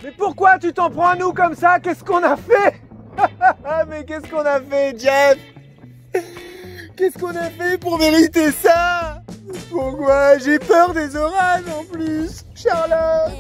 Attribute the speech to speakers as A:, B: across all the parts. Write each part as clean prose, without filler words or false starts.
A: Mais pourquoi tu t'en prends à nous comme ça? Qu'est-ce qu'on a fait? Mais qu'est-ce qu'on a fait, Jeff? Qu'est-ce qu'on a fait pour mériter ça? Pourquoi? J'ai peur des orages en plus, Charlotte.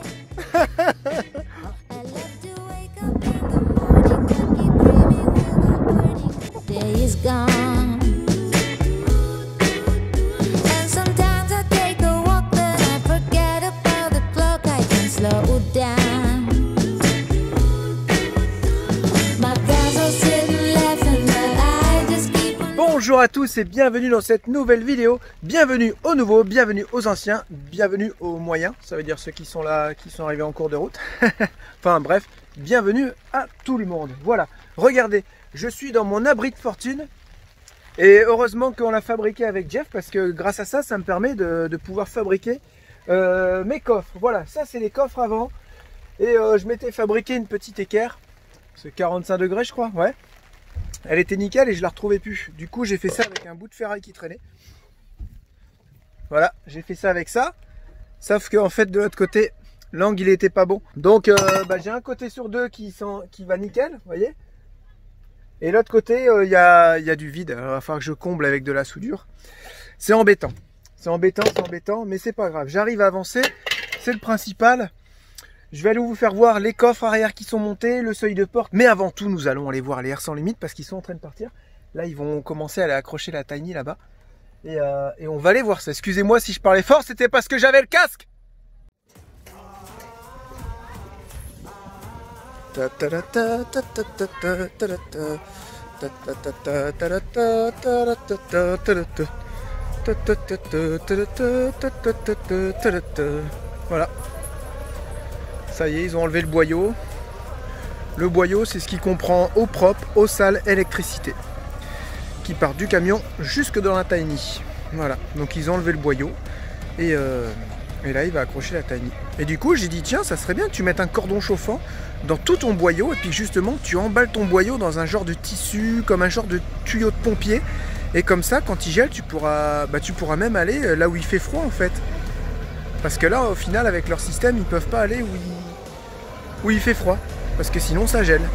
A: Bonjour à tous et bienvenue dans cette nouvelle vidéo. Bienvenue aux nouveaux, bienvenue aux anciens, bienvenue aux moyens. Ça veut dire ceux qui sont là, qui sont arrivés en cours de route. Enfin bref, bienvenue à tout le monde. Voilà, regardez, je suis dans mon abri de fortune. Et heureusement qu'on l'a fabriqué avec Jeff parce que grâce à ça, ça me permet de pouvoir fabriquer mes coffres. Voilà, ça c'est les coffres avant. Et je m'étais fabriqué une petite équerre. C'est 45 degrés je crois, ouais. Elle était nickel et je la retrouvais plus. Du coup j'ai fait ça avec un bout de ferraille qui traînait. Voilà, j'ai fait ça avec ça. Sauf que en fait de l'autre côté, l'angle il était pas bon. Donc j'ai un côté sur deux qui va nickel, vous voyez. Et l'autre côté il y a du vide. Alors, il va falloir que je comble avec de la soudure. C'est embêtant. C'est embêtant, mais c'est pas grave. J'arrive à avancer, c'est le principal. Je vais aller vous faire voir les coffres arrière qui sont montés, le seuil de porte. Mais avant tout, nous allons aller voir les airs sans limite parce qu'ils sont en train de partir. Là, ils vont commencer à aller accrocher la Tiny là-bas. Et on va aller voir ça. Excusez-moi si je parlais fort, c'était parce que j'avais le casque. Voilà. Ça y est, ils ont enlevé le boyau. Le boyau, c'est ce qui comprend eau propre, eau sale, électricité. Qui part du camion jusque dans la Tiny. Voilà, donc ils ont enlevé le boyau. Et là, il va accrocher la Tiny. Et du coup, j'ai dit, tiens, ça serait bien que tu mettes un cordon chauffant dans tout ton boyau. Et puis justement, tu emballes ton boyau dans un genre de tissu, comme un genre de tuyau de pompier. Et comme ça, quand il gèle, tu pourras même aller là où il fait froid, en fait. Parce que là, au final, avec leur système, ils peuvent pas aller où il fait froid. Parce que sinon, ça gèle.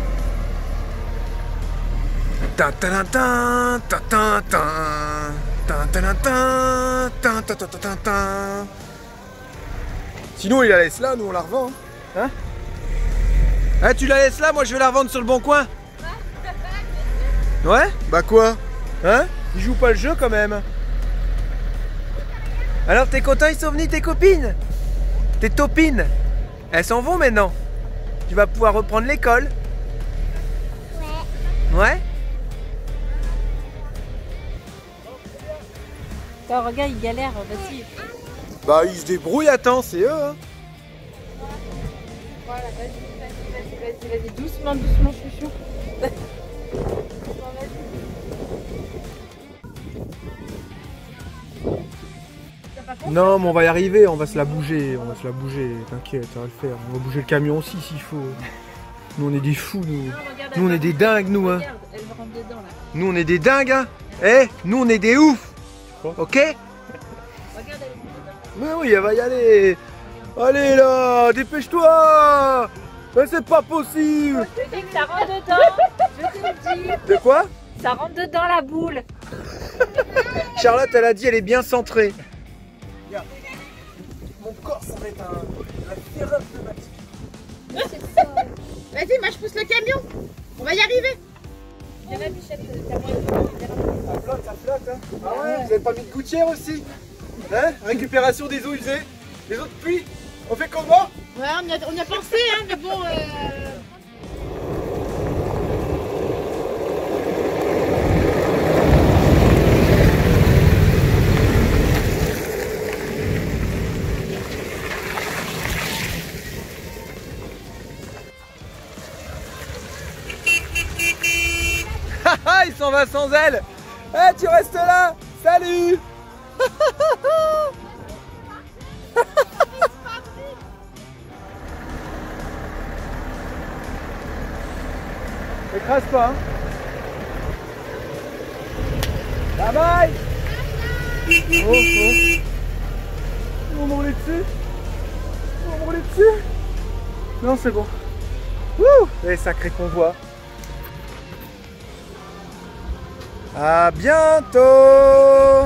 A: Sinon, il la laisse là, nous on la revend. Hein? Ah, tu la laisses là, moi je vais la revendre sur le bon coin. Ouais? Bah quoi? Hein? Ils jouent pas le jeu quand même. Alors t'es content, ils sont venus tes copines? Tes topines? Elles s'en vont maintenant? Tu vas pouvoir reprendre l'école? Ouais. Ouais?
B: Attends, regarde, ils galèrent, vas-y.
A: Bah ils se débrouillent, attends, c'est eux hein.
B: Voilà, vas-y, doucement, chouchou.
A: Non mais on va y arriver, on va se la bouger, t'inquiète, ça va le faire. On va bouger le camion aussi s'il faut. Nous on est des fous, nous. Nous on est des dingues, nous hein.
B: Elle rentre dedans là.
A: Nous on est des dingues hein. Eh, nous on est des oufs. Ok?
B: Regarde, elle rentre dedans.
A: Mais oui, elle va y aller. Allez là, dépêche-toi. Mais c'est pas possible.
B: Je te dis que ça rentre dedans. Je te le dis.
A: De quoi?
B: Ça rentre dedans la boule.
A: Charlotte, elle a dit, elle est bien centrée. Regarde, mon corps, ça va être un terrain pneumatique.
C: Vas-y, moi je pousse le camion. On va y arriver.
B: Viens là, Bichette, t'as moins
A: Ça flotte, hein. Ah ouais, vous avez pas mis de gouttière aussi? Hein? Récupération des eaux usées, des eaux de pluie. On fait comment?
C: Ouais, on y a pensé, hein, mais bon.
A: Il s'en va sans elle. Eh, tu restes là. Salut. Écrase pas hein. Bye bye. Oh, oh. On va rouler dessus. On va rouler dessus. Non, c'est bon. Wouh! Et sacré convoi. À bientôt!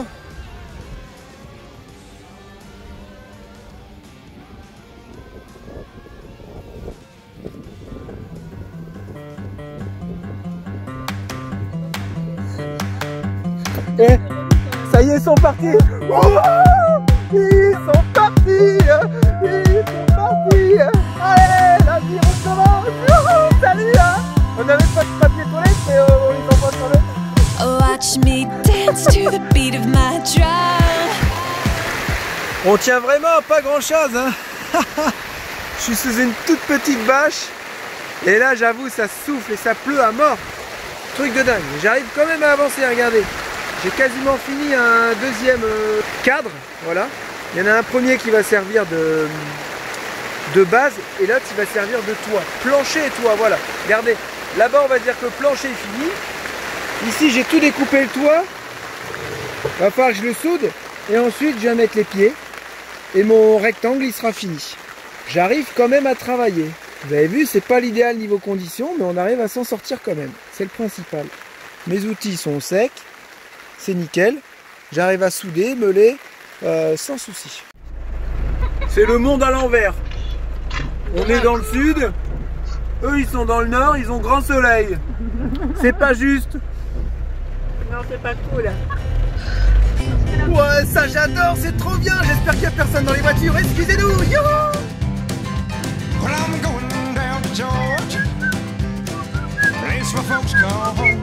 A: Et ça y est, ils sont partis! Oh, ils sont partis! Ils sont partis! Allez, la vie recommence! Oh, salut! Hein, on n'avait pas de papier toilette, mais on les envoie sur le...
D: Watch me dance to the beat of my drum.
A: On tient vraiment pas grand chose, hein. Je suis sous une toute petite bâche. Et là, j'avoue, ça souffle et ça pleut à mort. Truc de dingue. J'arrive quand même à avancer, regardez. J'ai quasiment fini un deuxième cadre, voilà. Il y en a un premier qui va servir de base et l'autre qui va servir de toit. Plancher et toit, voilà. Regardez, là-bas on va dire que le plancher est fini. Ici j'ai tout découpé le toit. Il va falloir que je le soude et ensuite je vais mettre les pieds et mon rectangle il sera fini. J'arrive quand même à travailler. Vous avez vu, c'est pas l'idéal niveau conditions, mais on arrive à s'en sortir quand même. C'est le principal. Mes outils sont secs. C'est nickel, j'arrive à souder, meuler sans souci. C'est le monde à l'envers. On est dans le sud, eux ils sont dans le nord, ils ont grand soleil. C'est pas juste.
B: Non, c'est pas cool.
A: Ouais, ça j'adore, c'est trop bien. J'espère qu'il n'y a personne dans les voitures. Excusez-nous. Youhou!
E: Well, I'm going down to Georgia, place where folks call home.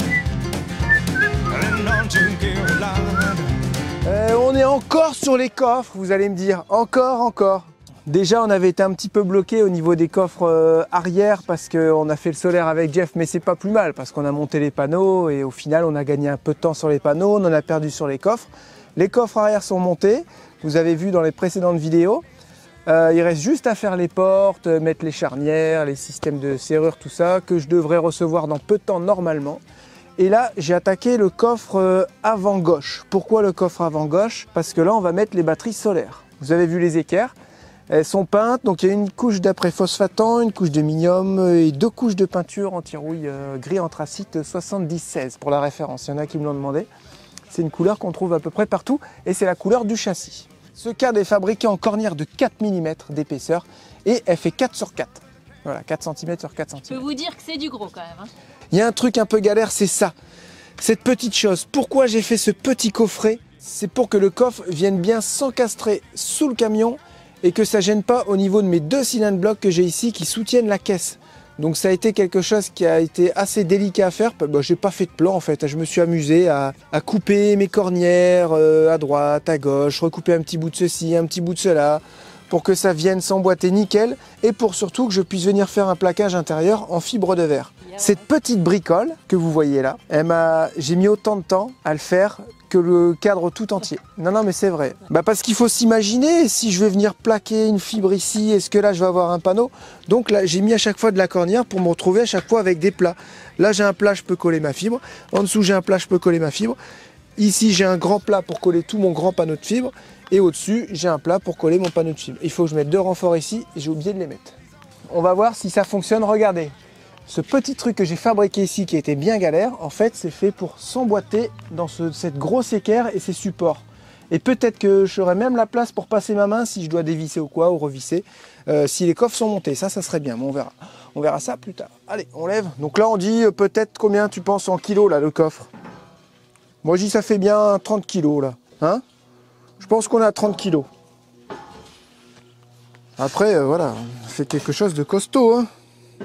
A: On est encore sur les coffres, vous allez me dire, encore. Déjà on avait été un petit peu bloqué au niveau des coffres arrière parce qu'on a fait le solaire avec Jeff, mais c'est pas plus mal parce qu'on a monté les panneaux et au final on a gagné un peu de temps sur les panneaux, on en a perdu sur les coffres. Les coffres arrière sont montés, vous avez vu dans les précédentes vidéos. Il reste juste à faire les portes, mettre les charnières, les systèmes de serrure, tout ça, que je devrais recevoir dans peu de temps normalement. Et là, j'ai attaqué le coffre avant gauche. Pourquoi le coffre avant gauche? Parce que là, on va mettre les batteries solaires. Vous avez vu les équerres, elles sont peintes, donc il y a une couche d'après-phosphatant, une couche de minium et 2 couches de peinture anti-rouille gris anthracite 70-16 pour la référence. Il y en a qui me l'ont demandé. C'est une couleur qu'on trouve à peu près partout et c'est la couleur du châssis. Ce cadre est fabriqué en cornière de 4 mm d'épaisseur et elle fait 4 sur 4. Voilà, 4 cm sur 4 cm.
B: Je peux vous dire que c'est du gros quand même. Hein.
A: Il y a un truc un peu galère, c'est ça. Cette petite chose. Pourquoi j'ai fait ce petit coffret? C'est pour que le coffre vienne bien s'encastrer sous le camion et que ça ne gêne pas au niveau de mes 2 cylindres blocs que j'ai ici qui soutiennent la caisse. Donc ça a été quelque chose qui a été assez délicat à faire. Bon, j'ai pas fait de plan en fait. Je me suis amusé à couper mes cornières à droite, à gauche, recouper un petit bout de ceci, un petit bout de cela, pour que ça vienne s'emboîter nickel et pour surtout que je puisse venir faire un plaquage intérieur en fibre de verre. Cette petite bricole que vous voyez là, j'ai mis autant de temps à le faire que le cadre tout entier. Non mais c'est vrai. Parce qu'il faut s'imaginer, si je vais venir plaquer une fibre ici, est-ce que là je vais avoir un panneau? Donc là j'ai mis à chaque fois de la cornière pour me retrouver à chaque fois avec des plats. Là j'ai un plat, je peux coller ma fibre. En dessous j'ai un plat, je peux coller ma fibre. Ici j'ai un grand plat pour coller tout mon grand panneau de fibre. Et au-dessus j'ai un plat pour coller mon panneau de fibre. Il faut que je mette 2 renforts ici et j'ai oublié de les mettre. On va voir si ça fonctionne, regardez. Ce petit truc que j'ai fabriqué ici qui était bien galère, en fait c'est fait pour s'emboîter dans cette grosse équerre et ses supports. Et peut-être que j'aurai même la place pour passer ma main si je dois dévisser ou quoi, ou revisser, si les coffres sont montés. Ça serait bien, mais on verra. On verra ça plus tard. Allez, on lève. Donc là on dit peut-être combien tu penses en kilos là le coffre? Moi je dis ça fait bien 30 kilos là. Hein? Je pense qu'on est à 30 kilos. Après voilà, on fait quelque chose de costaud. Hein.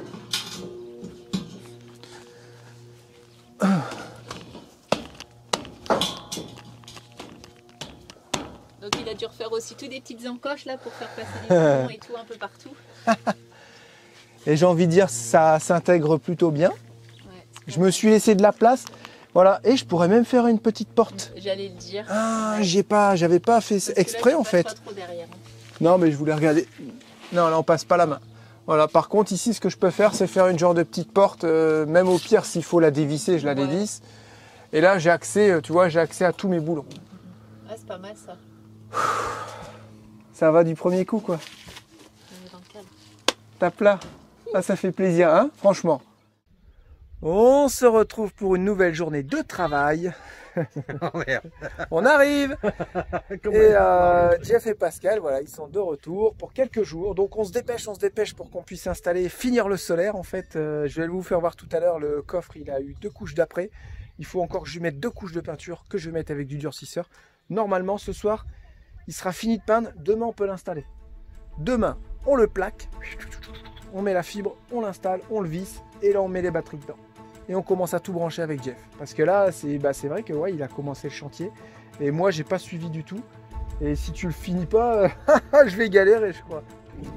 B: Donc il a dû refaire aussi tous des petites encoches là pour faire passer des boutons et tout un peu partout.
A: Et j'ai envie de dire ça s'intègre plutôt bien. Ouais, je me suis laissé de la place. Voilà, et je pourrais même faire une petite porte.
B: J'allais le dire.
A: Ah, j'avais pas fait exprès en fait.
B: Pas trop derrière, hein.
A: Non, mais je voulais regarder. Non, là on passe pas la main. Voilà, par contre ici ce que je peux faire c'est faire une genre de petite porte, même au pire s'il faut la dévisser, je la dévisse. Et là j'ai accès, tu vois, j'ai accès à tous mes boulons.
B: Ah, c'est pas mal ça.
A: Ça va du premier coup quoi.
B: On est dans le cadre.
A: Tape là. Ah, ça fait plaisir, hein, franchement. On se retrouve pour une nouvelle journée de travail.
F: Oh merde.
A: On arrive. Et Jeff et Pascal, voilà, ils sont de retour pour quelques jours. Donc on se dépêche pour qu'on puisse installer et finir le solaire. En fait, je vais vous faire voir tout à l'heure, le coffre, il a eu 2 couches d'après. Il faut encore que je lui mette 2 couches de peinture que je vais mettre avec du durcisseur. Normalement, ce soir, il sera fini de peindre. Demain, on peut l'installer. Demain, on le plaque. On met la fibre, on l'installe, on le visse. Et là, on met les batteries dedans. Et on commence à tout brancher avec Jeff. Parce que là, c'est vrai que ouais, il a commencé le chantier. Et moi, j'ai pas suivi du tout. Et si tu le finis pas, je vais galérer, je crois.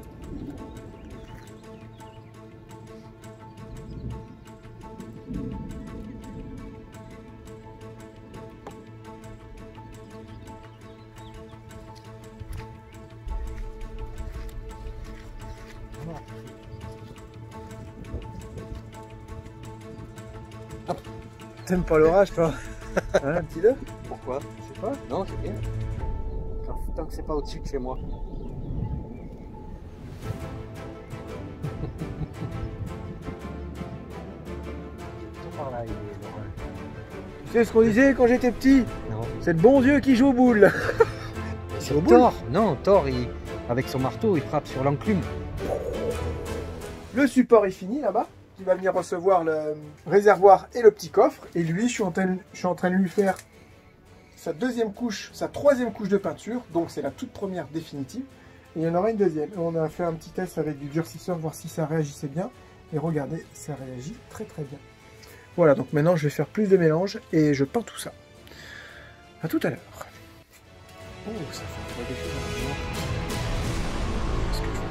A: T'aimes pas l'orage, toi? Hein, un petit peu?
F: Pourquoi?
A: Je sais pas.
F: Non, c'est bien. Tant que c'est pas au-dessus de chez moi. Par là, il est l'orage.
A: Tu sais ce qu'on disait quand j'étais petit?
F: Non.
A: C'est le bon Dieu qui joue aux boules.
F: C'est
A: au boule?
F: Thor. Non, Thor, avec son marteau, il frappe sur l'enclume.
A: Le support est fini là-bas. Il va venir recevoir le réservoir et le petit coffre. Et lui, je suis en train de lui faire sa deuxième couche, sa troisième couche de peinture. Donc c'est la toute première définitive. Et il y en aura une deuxième. Et on a fait un petit test avec du durcisseur, voir si ça réagissait bien. Et regardez, ça réagit très très bien. Voilà, donc maintenant je vais faire plus de mélange et je peins tout ça. A tout à l'heure. Oh, ça fait des choses. Est-ce que je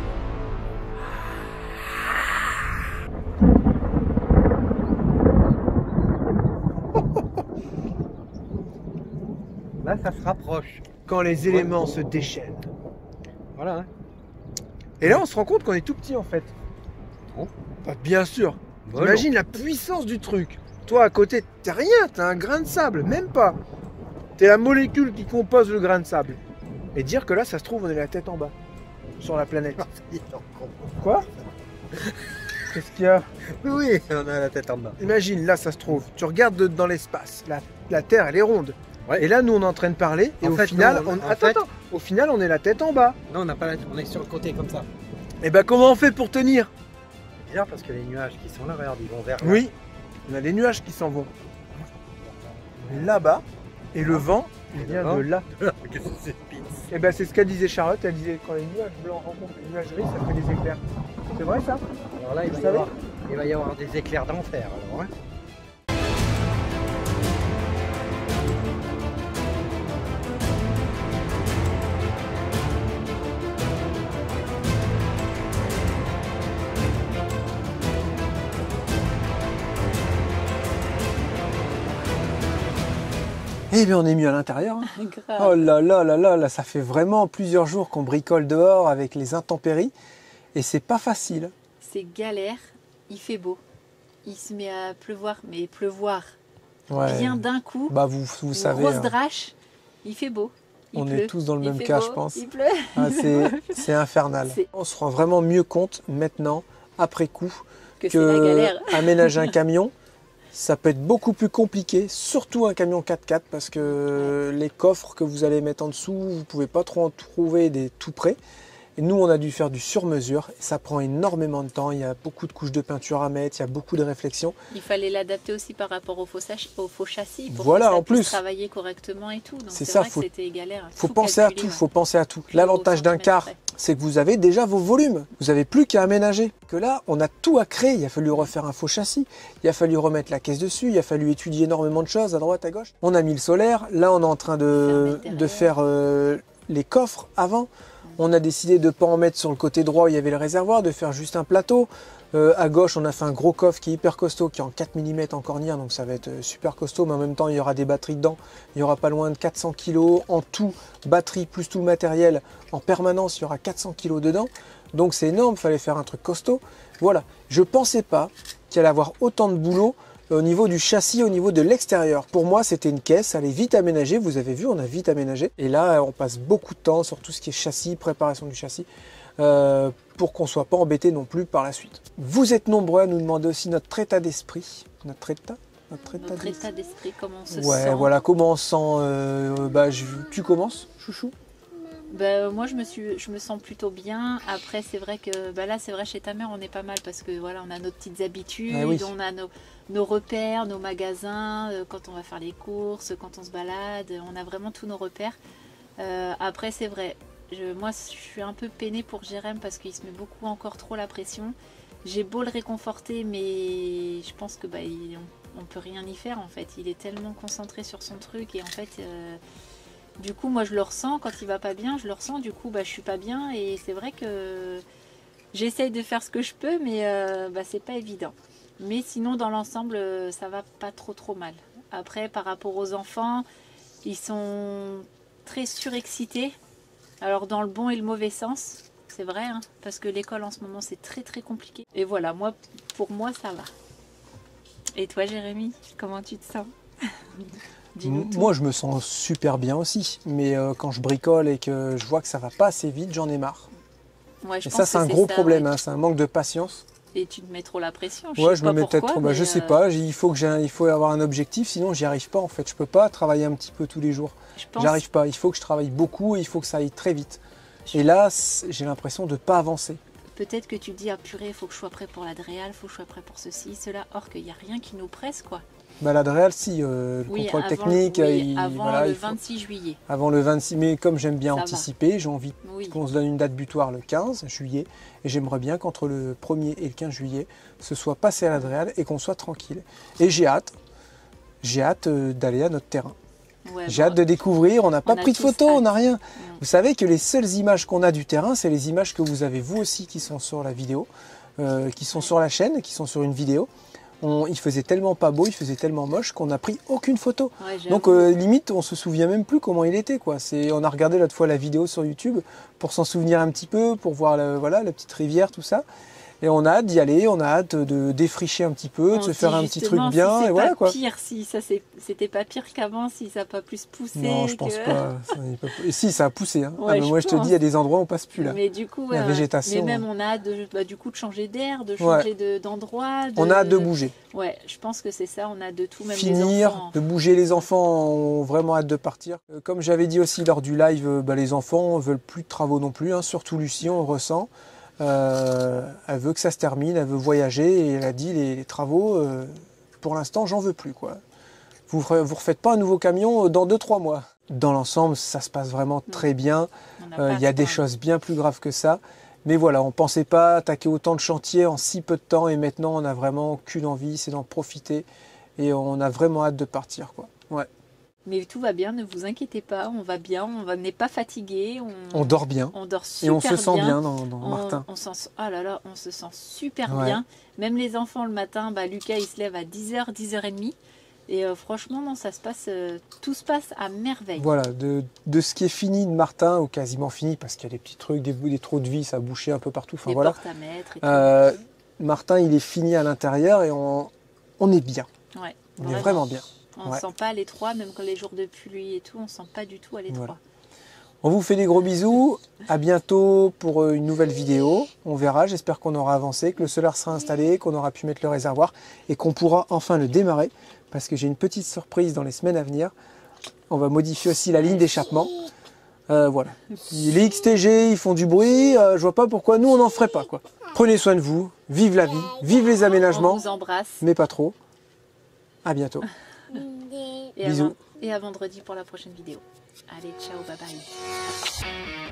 F: Là, ça se rapproche.
A: Quand les éléments se déchaînent.
F: Voilà. Hein.
A: Et là, on se rend compte qu'on est tout petit en fait.
F: Oh.
A: Bah, bien sûr.
F: Bah,
A: Imagine la puissance du truc. Toi, à côté, t'es rien, t'as un grain de sable, même pas. T'es la molécule qui compose le grain de sable. Et dire que là, ça se trouve, on est la tête en bas. Sur la planète. Quoi? Qu'est-ce qu'il y a?
F: Oui, on a la tête en bas.
A: Imagine, là, ça se trouve. Tu regardes dans l'espace. La Terre, elle est ronde.
F: Ouais.
A: Et là, nous, on est en train de parler. Et au final, attends. Au final, on est la tête en bas.
F: Non, on est sur le côté comme ça.
A: Et ben, comment on fait pour tenir?
F: C'est bizarre parce que les nuages qui sont là, regarde, ils vont vers là.
A: Oui, on a des nuages qui s'en vont là-bas. Et le vent, il vient de là.
F: Qu'est-ce que c'est pisse?
A: Et ben, c'est ce qu'elle disait Charlotte. Elle disait quand les nuages blancs rencontrent les nuages gris, ça fait des éclairs. C'est vrai ça?
F: Alors là, il va y avoir des éclairs d'enfer. Alors, hein.
A: Eh bien, on est mieux à l'intérieur. Hein.
B: Grave.
A: Oh là là là là là, ça fait vraiment plusieurs jours qu'on bricole dehors avec les intempéries. Et c'est pas facile.
B: C'est galère, il fait beau. Il se met à pleuvoir, mais pleuvoir
A: Ouais.
B: bien d'un coup.
A: Bah vous
B: Une
A: savez,
B: grosse
A: hein,
B: drache, il fait beau. Il
A: on
B: pleut,
A: est tous dans le
B: il
A: même
B: fait
A: cas,
B: beau,
A: je pense.
B: Il pleut.
A: Ah, c'est infernal.
B: C'est-
A: On se rend vraiment mieux compte maintenant, après coup,
B: Que c'est la galère.
A: aménager un camion, ça peut être beaucoup plus compliqué, surtout un camion 4x4, parce que les coffres que vous allez mettre en dessous, vous ne pouvez pas trop en trouver des tout près. Et nous, on a dû faire du sur-mesure. Ça prend énormément de temps. Il y a beaucoup de couches de peinture à mettre, il y a beaucoup de réflexions.
B: Il fallait l'adapter aussi par rapport au faux châssis pour
A: Voilà,
B: que ça
A: en
B: puisse
A: plus.
B: travailler correctement et tout. Donc
A: C'est
B: c'est
A: ça,
B: vrai
A: faut-
B: que c'était galère.
A: Faut penser à tout, faut penser à tout. L'avantage d'un car, c'est que vous avez déjà vos volumes. Vous n'avez plus qu'à aménager. Que là, on a tout à créer. Il a fallu refaire un faux châssis. Il a fallu remettre la caisse dessus. Il a fallu étudier énormément de choses à droite, à gauche. On a mis le solaire. Là, on est en train de faire les coffres avant. On a décidé de ne pas en mettre sur le côté droit où il y avait le réservoir, de faire juste un plateau. À gauche, on a fait un gros coffre qui est hyper costaud, qui est en 4 mm en cornière, donc ça va être super costaud, mais en même temps, il y aura des batteries dedans. Il y aura pas loin de 400 kg en tout, batterie plus tout le matériel. En permanence, il y aura 400 kg dedans. Donc c'est énorme, il fallait faire un truc costaud. Voilà, je pensais pas qu'il allait avoir autant de boulot au niveau du châssis, au niveau de l'extérieur. Pour moi, c'était une caisse, elle est vite aménagée. Vous avez vu, on a vite aménagé. Et là, on passe beaucoup de temps sur tout ce qui est châssis, préparation du châssis. pour qu'on ne soit pas embêté non plus par la suite. Vous êtes nombreux à nous demander aussi notre état d'esprit. Notre état
B: d'esprit, comment on se
A: ouais,
B: sent.
A: voilà, comment on sent. Tu commences, chouchou?
B: Moi je me sens plutôt bien. Après c'est vrai que là c'est vrai chez ta mère on est pas mal parce que voilà on a nos petites habitudes,
A: oui.
B: On a nos repères, nos magasins, quand on va faire les courses, quand on se balade, on a vraiment tous nos repères. Après c'est vrai, moi je suis un peu peinée pour Jérém parce qu'il se met beaucoup encore trop la pression. J'ai beau le réconforter mais je pense que on peut rien y faire en fait. Il est tellement concentré sur son truc et en fait du coup moi je le ressens quand il va pas bien, je le ressens, du coup je suis pas bien et c'est vrai que j'essaye de faire ce que je peux mais c'est pas évident. Mais sinon dans l'ensemble ça va pas trop mal. Après par rapport aux enfants, ils sont très surexcités, alors dans le bon et le mauvais sens, c'est vrai hein, parce que l'école en ce moment c'est très compliqué. Et voilà, pour moi ça va. Et toi Jérémy, comment tu te sens?
A: Moi je me sens super bien aussi, mais quand je bricole et que je vois que ça va pas assez vite, j'en ai marre.
B: Ouais,
A: et ça c'est un gros problème, ouais. Hein, c'est un manque de patience.
B: Et tu te mets trop la pression.
A: Ouais, je me mets peut-être trop. Je sais pas, il faut avoir un objectif, sinon j'y arrive pas en fait. Je peux pas travailler un petit peu tous les jours. J'arrive pas, il faut que je travaille beaucoup et il faut que ça aille très vite. Et là, j'ai l'impression de pas avancer.
B: Peut-être que tu te dis, ah purée, il faut que je sois prêt pour l'Adréal, il faut que je sois prêt pour ceci, cela, or qu'il n'y a rien qui nous presse, quoi.
A: L'Adréal, si, le contrôle technique.
B: Avant le 26 juillet.
A: Avant le 26, mais comme j'aime bien anticiper, j'ai envie qu'on se donne une date butoir le 15 juillet, et j'aimerais bien qu'entre le 1er et le 15 juillet, ce soit passé à l'Adréal et qu'on soit tranquille. Et j'ai hâte d'aller à notre terrain. Ouais, j'ai hâte de découvrir, on n'a pas pris de photos, on n'a rien. Vous savez que les seules images qu'on a du terrain, c'est les images que vous avez vous aussi qui sont sur la vidéo, qui sont sur la chaîne, qui sont sur une vidéo. Il faisait tellement pas beau, il faisait tellement moche qu'on n'a pris aucune photo. Ouais, donc limite, on se souvient même plus comment il était, quoi. On a regardé l'autre fois la vidéo sur YouTube pour s'en souvenir un petit peu, pour voir la petite rivière, tout ça. Et on a hâte d'y aller, on a hâte de défricher un petit peu, de se faire un petit truc bien.
B: Si
A: et voilà quoi.
B: Pire, si ça c'était pas pire qu'avant, si ça n'a pas plus poussé.
A: Non, je pense pas. Et si, ça a poussé. Hein. Ouais, moi je te dis, il y a des endroits où on passe plus là.
B: Mais du coup,
A: la végétation.
B: Mais même on a hâte de changer d'air, de changer d'endroit.
A: On a hâte de bouger.
B: Ouais, je pense que c'est ça, on a hâte de tout, même
A: finir,
B: les enfants.
A: De bouger. Les enfants ont vraiment hâte de partir. Comme j'avais dit aussi lors du live, les enfants veulent plus de travaux non plus, hein. Surtout Lucie, on le ressent. Elle veut que ça se termine, elle veut voyager et elle a dit les travaux, pour l'instant j'en veux plus quoi. Vous refaites pas un nouveau camion dans 2-3 mois. Dans l'ensemble ça se passe vraiment très bien, il y a des choses bien plus graves que ça, mais voilà, on pensait pas attaquer autant de chantiers en si peu de temps et maintenant on a vraiment qu'une envie, c'est d'en profiter et on a vraiment hâte de partir quoi. Ouais.
B: Mais tout va bien, ne vous inquiétez pas, on va bien, on n'est pas fatigué.
A: On dort bien.
B: On dort super bien.
A: Et on se sent bien dans Martin.
B: On se sent super bien. Même les enfants le matin, Lucas il se lève à 10h, 10h30. Et franchement, non, ça se passe, tout se passe à merveille.
A: Voilà, de ce qui est fini de Martin, ou quasiment fini, parce qu'il y a des petits trucs, des trous de vis, ça a bouché un peu partout. Enfin,
B: des
A: voilà.
B: portes à mettre et tout.
A: Martin, il est fini à l'intérieur et on est bien.
B: Ouais,
A: on est vraiment bien.
B: On ne sent pas à l'étroit, même quand les jours de pluie et tout, on ne sent pas du tout à l'étroit. Voilà.
A: On vous fait des gros bisous, à bientôt pour une nouvelle vidéo. On verra, j'espère qu'on aura avancé, que le solaire sera installé, qu'on aura pu mettre le réservoir et qu'on pourra enfin le démarrer. Parce que j'ai une petite surprise dans les semaines à venir. On va modifier aussi la ligne d'échappement. Voilà. Les XTG, ils font du bruit, je vois pas pourquoi nous on n'en ferait pas, quoi. Prenez soin de vous, vive la vie, vive les aménagements.
B: On vous embrasse.
A: Mais pas trop. À bientôt. Bisous.
B: Et à vendredi pour la prochaine vidéo. Allez, ciao, bye bye.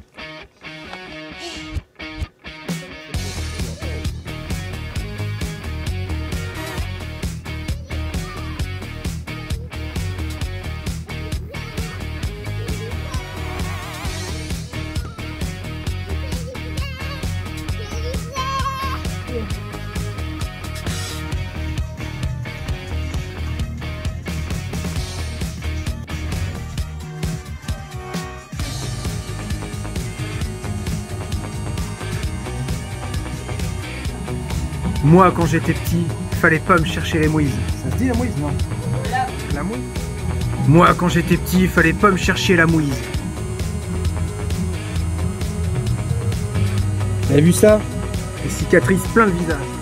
A: Moi, quand j'étais petit, fallait pas me chercher les mouises. Ça se dit la mouise, non? La mouise. Moi, quand j'étais petit, fallait pas me chercher la mouise. avez vu ça? Des cicatrices plein le visage.